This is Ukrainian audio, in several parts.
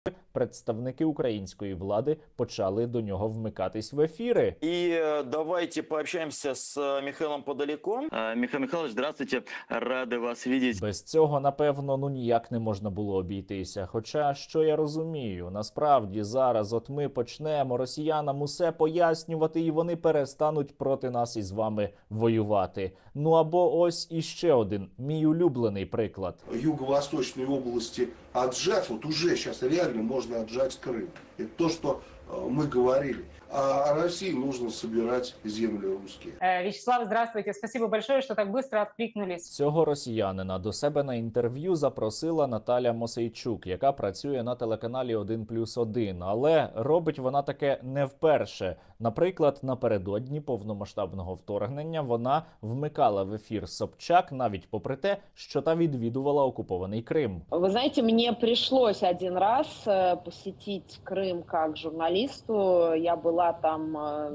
представники української влади почали до нього вмикатись в ефіри. И давайте пообщаемся с Михаилом Подоляком. Михаил Михайлович, здравствуйте, рады вас видеть. Без цього, напевно, ніяк не можна було обійтися. Хоча, що я розумію, насправді зараз от ми почнемо росіянам усе пояснювати, і вони перестануть проти нас із вами воювати. Ну або ось іще один, мій улюблений приклад. Юго-восточной области отжать, вот уже сейчас реально можно отжать Крым. Это то, что мы говорили. А России нужно собирать земли русские. Вячеслав, здравствуйте. Спасибо большое, что так быстро откликнулись. Цього росіянина до себе на інтерв'ю запросила Наталя Мосейчук, яка працює на телеканалі 1+1. Але робить вона таке не вперше. Наприклад, напередодні повномасштабного вторгнення вона вмикала в ефір Собчак, навіть попри те, що та відвідувала окупований Крим. Вы знаете, мне пришлось один раз посетить Крым как журналисту. Я была там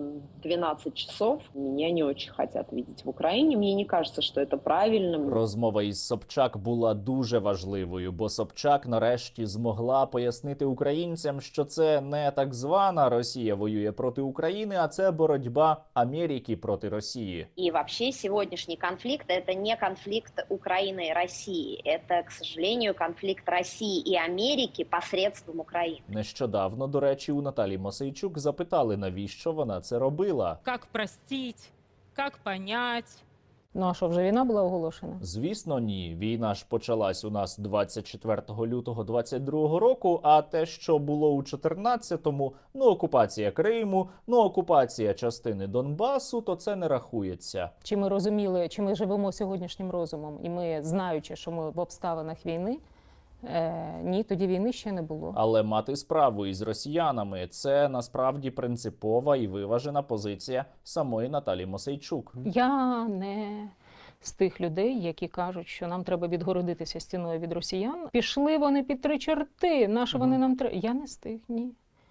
12 часов. Меня не очень хотят видеть в Украине. Мне не кажется, что это правильным. Розмова із Собчак була дуже важливою, бо Собчак нарешті змогла пояснити українцям, що це не так звана Росія воює проти України, а це боротьба Америки проти Росії. И вообще сегодняшний конфликт – это не конфликт Украины и России. Это, к сожалению, конфликт России и Америки посредством Украины. Нещодавно, до речі, у Наталі Мосейчук запитали, навіщо вона це робила. Как простить, как понять. Ну а що, вже війна була оголошена? Звісно, ні. Війна ж почалась у нас 24 лютого 22 року, а те, що було у 14-му, окупація Криму, окупація частини Донбасу, то це не рахується. Чи ми розуміли, чи ми живемо сьогоднішнім розумом, і ми, знаючи, що ми в обставинах війни, ні, тоді війни ще не було. Але мати справу із росіянами – це насправді принципова і виважена позиція самої Наталі Мосейчук. Я не з тих людей, які кажуть, що нам треба відгородитися стіною від росіян. Пішли вони під три чорти, на що вони нам треба? Я не з тих, ні.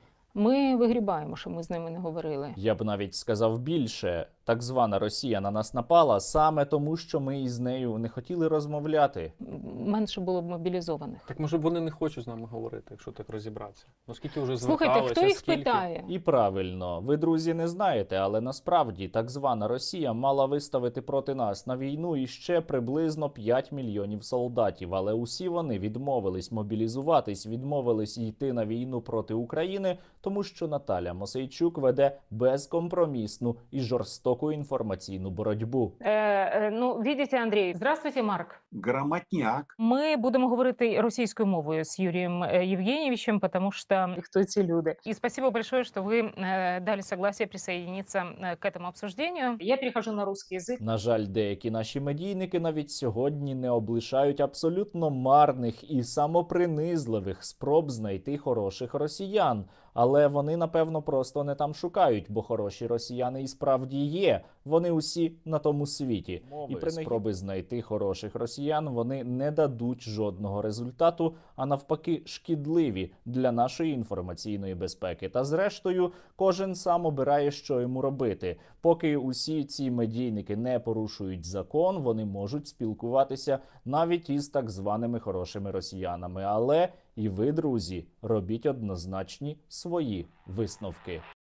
Ми вигрібаємо, що ми з ними не говорили. Я б навіть сказав більше. Так звана Росія на нас напала саме тому, що ми із нею не хотіли розмовляти. Менше було б мобілізованих. Так може вони не хочуть з нами говорити, якщо так розібратися? Наскільки вже Слухайте, зверталися, хто їх скільки? питає? І правильно, ви, друзі, не знаєте, але насправді так звана Росія мала виставити проти нас на війну іще приблизно 5 мільйонів солдатів, але усі вони відмовились мобілізуватись, відмовились йти на війну проти України, тому що Наталя Мосейчук веде безкомпромісну і жорстоку інформаційну боротьбу. Ну, видите, Андрій. Здравствуйте, Марк. Грамотняк. Ми будемо говорити російською мовою з Юрієм Євгенійовичем, тому що хто ці люди. І спасибо большое, що ви дали согласие присоединиться к этому обсуждению. Я перехожу на русский язык. На жаль, деякі наші медійники навіть сьогодні не облишають абсолютно марних і самопринизливих спроб знайти хороших росіян. Але вони, напевно, просто не там шукають, бо хороші росіяни і справді є. Вони усі на тому світі. І при спроби знайти хороших росіян вони не дадуть жодного результату, а навпаки шкідливі для нашої інформаційної безпеки. Та зрештою, кожен сам обирає, що йому робити. Поки усі ці медійники не порушують закон, вони можуть спілкуватися навіть із так званими хорошими росіянами. Але і ви, друзі, робіть однозначні свої висновки.